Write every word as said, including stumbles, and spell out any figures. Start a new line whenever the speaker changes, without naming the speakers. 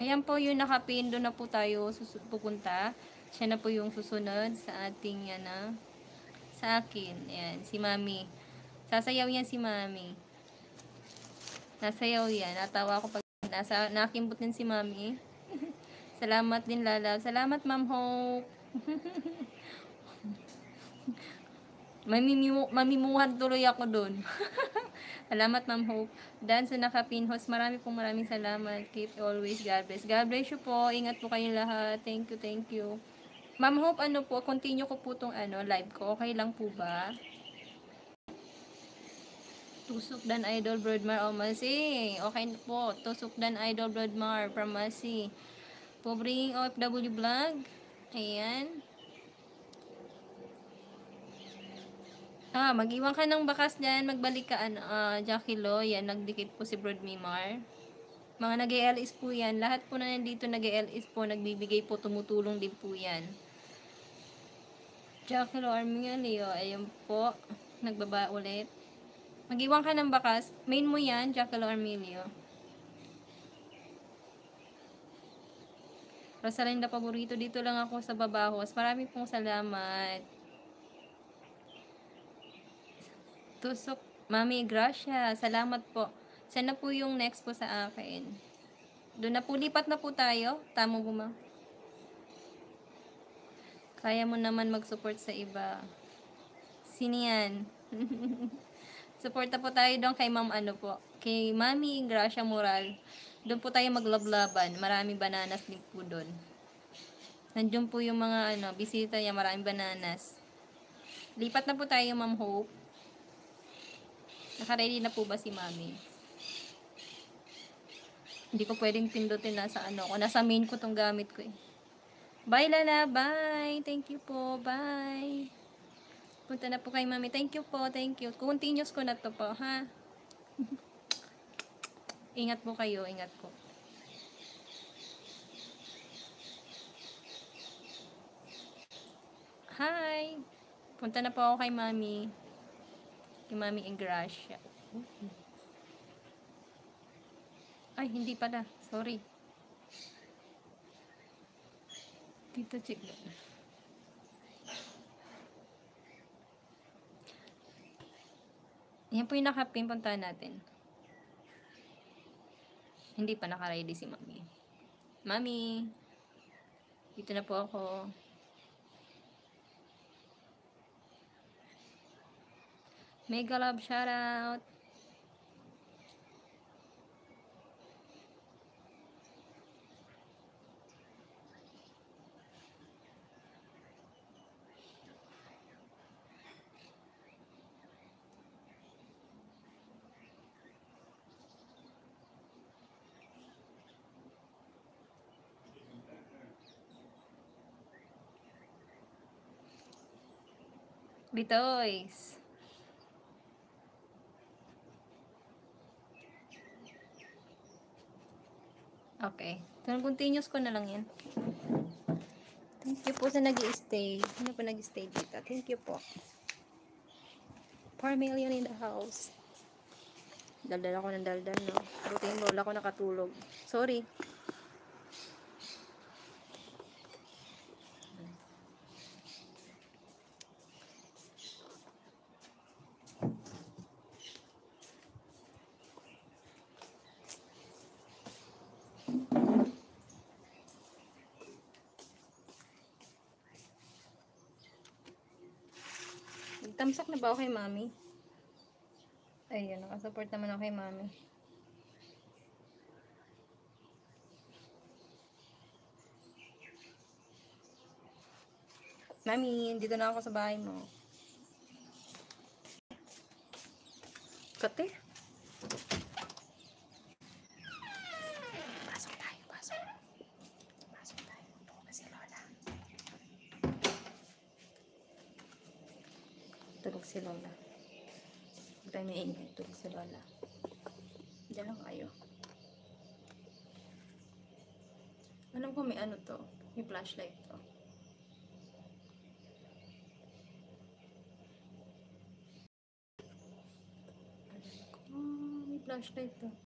Ayan po yung nakapin, doon na po tayo pupunta. Siya na po yung susunod sa ating, ano, sa akin. Ayan, si Mami. Sasayaw yan si Mami. Nasayaw yan. Natawa ko pag nasa, nakimbot din si Mami. Salamat din, Lala. Salamat, Ma'am Hope. Mamimu mamimuhan tuloy ako doon. Salamat, Ma'am Hope. Dan sa nakapinhos, marami pong maraming salamat. Keep always, God bless. God bless you po. Ingat po kayong lahat. Thank you, thank you. Ma'am Hope, ano po, continue ko po tong ano, live ko. Okay lang po ba? Tusok dan Idol Broadmar o Masi. Okay po. Tusok dan Idol Broadmar from Masi. Po bringing O F W vlog. Ayan. Ah, mag-iwan ka ng bakas dyan. Magbalik ka, ano, uh, Jackie Lo. Yan, nagdikit po si Brad Mimar. Mga nag-L S po yan. Lahat po na nandito nag-L S po, nagbibigay po, tumutulong din po yan. Jackie Lo Arminga Leo. Ayun po. Nagbaba ulit. Mag-iwan ka ng bakas. Main mo yan, Jackie Lo Armilio. Rosalinda paborito. Dito lang ako sa Babahos. Maraming pong salamat. Tusok. Mami Gracia. Salamat po. Sana po yung next po sa akin. Doon na po. Lipat na po tayo. Tama po, ma. Kaya mo naman mag-support sa iba. Sino yan? Suporta po tayo doon kay Ma'am ano po. Kay Mami Gracia Moral. Doon po tayo maglablaban. Maraming bananas din po doon. Nandiyon po yung mga ano, bisita niya. Maraming bananas. Lipat na po tayo, Ma'am Hope. Naka-ready na po ba si Mami? Hindi ko pwedeng pindutin nasa ano ko. Nasa main ko tong gamit ko eh. Bye, Lala. Bye. Thank you po. Bye. Punta na po kay Mami. Thank you po. Thank you. Continuous ko na to po, ha? Ingat po kayo. Ingat po. Hi. Punta na po ako kay Mami. Kay Mami Ingracia. Ay, hindi pala. Sorry. Dito, check. Yan po yung nakapin. Punta natin. Hindi pa naka-ready si Mami. Mami. Dito na po ako. Mega love shoutout. Bitoys. Okay. So, continuous ko na lang yan. Thank you po sa nag-i-stay. Sino po nag-i-stay dito? Thank you po. four million in the house. Daldal ako ng daldal, no? Buti yung lola ko nakatulog. Sorry. Tamsak na ba ako kay Mami? Ayun, nakasupport naman ako kay Mami. Mami, dito na ako sa bahay mo. Kate? Pasok tayo, pasok. Pasok tayo. Ito kasi Lola. Tulog si Lola. Huwag tayo may ingay. Tulog si Lola. Diyan lang kayo. Alam ko may ano to. May flashlight to. Alam ko. May flashlight to.